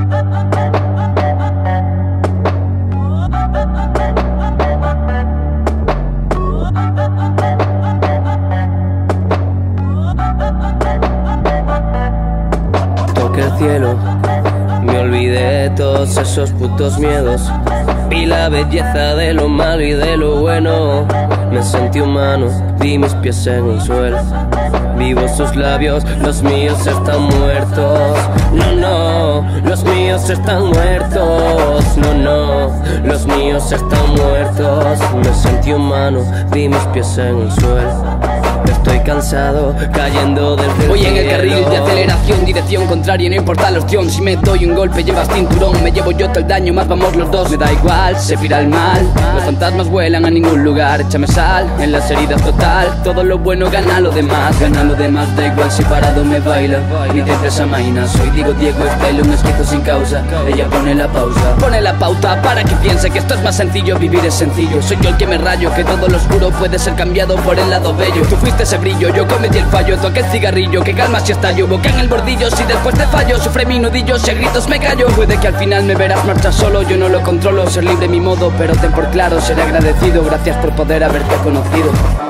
Toqué el cielo, me olvidé de todos esos putos miedos. Vi la belleza de lo malo y de lo bueno. Me sentí humano, vi mis pies en el suelo. Vivo sus labios, los míos están muertos. No, no, los míos están muertos. No, no, los míos están muertos. Me sentí humano, vi mis pies en el suelo. Estoy cansado, cayendo del cielo. Voy en el carril de aceleración, dirección contraria, no importa la opción. Si me doy un golpe llevas cinturón, me llevo yo todo el daño, más vamos los dos. Me da igual, se pira el mal, los fantasmas vuelan a ningún lugar. Échame sal, en las heridas total, todo lo bueno gana lo demás. Gana lo demás, da igual si parado me baila. Ni de presa maina, soy Diego Style, un escrito sin causa. Ella pone la pausa, pone la pauta para que piense que esto es más sencillo. Vivir es sencillo, soy yo el que me rayo, que todo lo oscuro puede ser cambiado por el lado bello. Tú fuiste ese brillo, yo cometí el fallo, toqué el cigarrillo, que calma si estallo, boca en el bordillo, si después te fallo, sufre mi nudillo, si a gritos me callo. Puede que al final me verás marchar solo, yo no lo controlo, ser libre mi modo, pero ten por claro, seré agradecido, gracias por poder haberte conocido.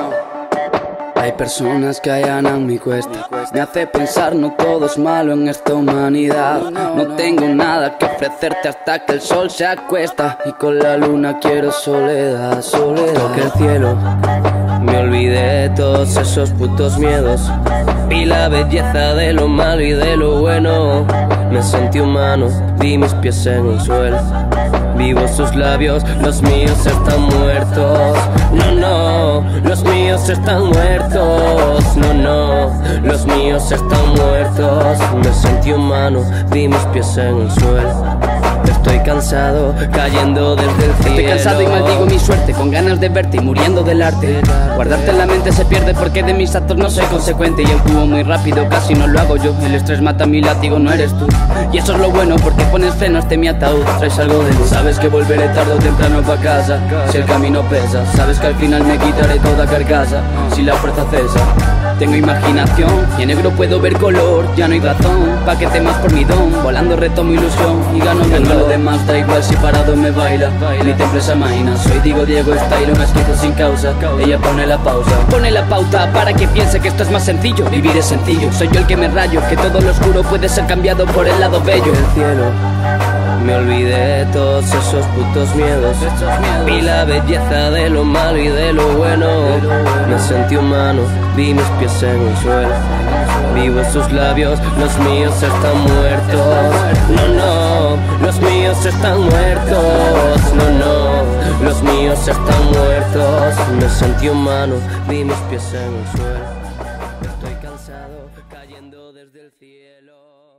Hay personas que allanan mi cuesta, me hace pensar no todo es malo en esta humanidad. No tengo nada que ofrecerte hasta que el sol se acuesta, y con la luna quiero soledad, soledad. Toqué el cielo, me olvidé de todos esos putos miedos. Vi la belleza de lo malo y de lo bueno. Me sentí humano, vi mis pies en el suelo. Vivo sus labios, los míos están muertos. No, no, los míos están muertos. No, no, los míos están muertos. Me sentí humano, vi mis pies en el suelo. Estoy cansado, cayendo desde el cielo. Estoy cansado y maldigo mi suerte, con ganas de verte y muriendo del arte. Guardarte en la mente se pierde porque de mis actos no soy consecuente. Y actúo muy rápido, casi no lo hago yo. El estrés mata mi látigo, no eres tú. Y eso es lo bueno porque pones frenos de mi ataúd. Traes algo de luz. Sabes que volveré tarde o temprano pa' casa, si el camino pesa. Sabes que al final me quitaré toda carcasa, si la fuerza cesa. Tengo imaginación y en negro puedo ver color. Ya no hay razón pa' que temas por mi don. Volando retomo ilusión y gano lo demás, da igual si parado me baila. Ni te empresa maina, soy Diego Style, un escrito sin causa. Ella pone la pausa, pone la pauta para que piense que esto es más sencillo. Vivir es sencillo, soy yo el que me rayo, que todo lo oscuro puede ser cambiado por el lado bello. El cielo, me olvidé de todos esos putos miedos. Vi la belleza de lo malo y de lo bueno. Me sentí humano, vi mis pies en el suelo. Vivo sus labios, los míos están muertos. No, no, los míos están muertos. No, no, los míos están muertos. Me sentí humano, vi mis pies en el suelo. Estoy cansado, cayendo desde el cielo.